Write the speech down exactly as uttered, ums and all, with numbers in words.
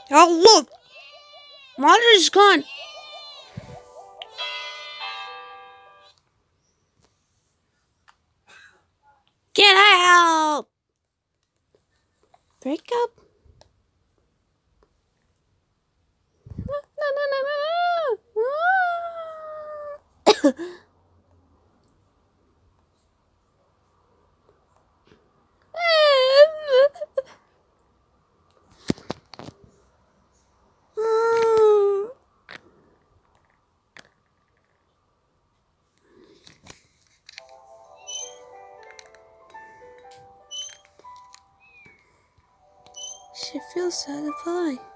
Oh, look! Mother's gone. Get out! Break up? No, no, no, no, no. She feels satisfied.